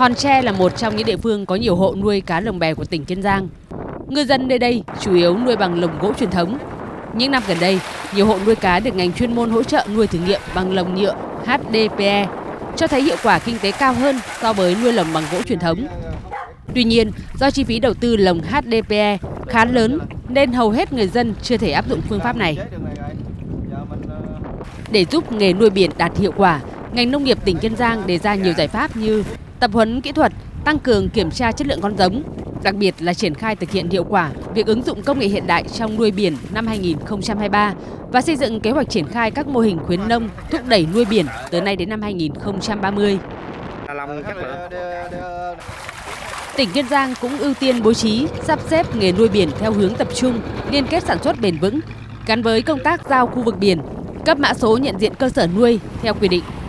Hòn Tre là một trong những địa phương có nhiều hộ nuôi cá lồng bè của tỉnh Kiên Giang. Ngư dân nơi đây chủ yếu nuôi bằng lồng gỗ truyền thống. Những năm gần đây, nhiều hộ nuôi cá được ngành chuyên môn hỗ trợ nuôi thử nghiệm bằng lồng nhựa HDPE, cho thấy hiệu quả kinh tế cao hơn so với nuôi lồng bằng gỗ truyền thống. Tuy nhiên, do chi phí đầu tư lồng HDPE khá lớn nên hầu hết người dân chưa thể áp dụng phương pháp này. Để giúp nghề nuôi biển đạt hiệu quả, ngành nông nghiệp tỉnh Kiên Giang đề ra nhiều giải pháp như tập huấn kỹ thuật, tăng cường kiểm tra chất lượng con giống, đặc biệt là triển khai thực hiện hiệu quả việc ứng dụng công nghệ hiện đại trong nuôi biển năm 2023 và xây dựng kế hoạch triển khai các mô hình khuyến nông thúc đẩy nuôi biển từ nay đến năm 2030. Tỉnh Kiên Giang cũng ưu tiên bố trí, sắp xếp nghề nuôi biển theo hướng tập trung, liên kết sản xuất bền vững, gắn với công tác giao khu vực biển, cấp mã số nhận diện cơ sở nuôi theo quy định.